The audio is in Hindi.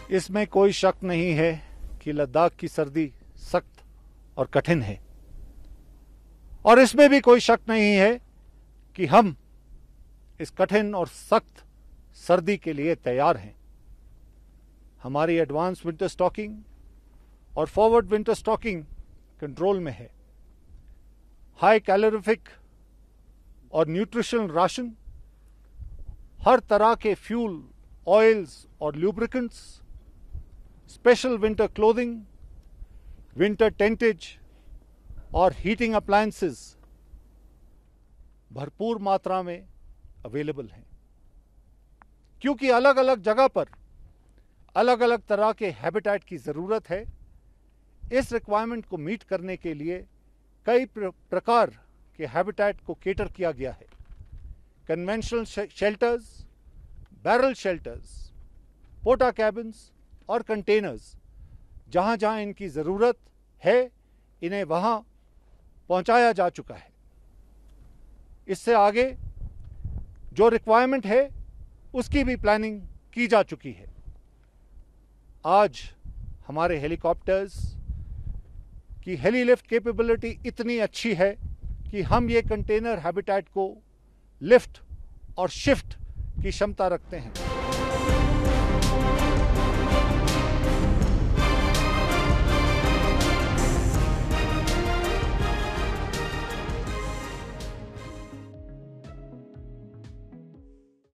इसमें कोई शक नहीं है कि लद्दाख की सर्दी सख्त और कठिन है, और इसमें भी कोई शक नहीं है कि हम इस कठिन और सख्त सर्दी के लिए तैयार हैं। हमारी एडवांस विंटर स्टॉकिंग और फॉरवर्ड विंटर स्टॉकिंग कंट्रोल में है। हाई कैलोरीफिक और न्यूट्रिशनल राशन, हर तरह के फ्यूल, ऑयल्स और lubricants, special winter clothing, winter tentage और हीटिंग अप्लायंसेस भरपूर मात्रा में अवेलेबल हैं। क्योंकि अलग अलग जगह पर अलग अलग तरह के हैबिटेट की ज़रूरत है, इस रिक्वायरमेंट को मीट करने के लिए कई प्रकार के हैबिटेट को केटर किया गया है। Conventional shelters, barrel shelters, porta cabins और कंटेनर्स, जहां जहां इनकी ज़रूरत है इन्हें वहां पहुंचाया जा चुका है। इससे आगे जो रिक्वायरमेंट है उसकी भी प्लानिंग की जा चुकी है। आज हमारे हेलीकॉप्टर्स की हेली लिफ्ट कैपेबिलिटी इतनी अच्छी है कि हम ये कंटेनर हैबिटेट को लिफ्ट और शिफ्ट की क्षमता रखते हैं।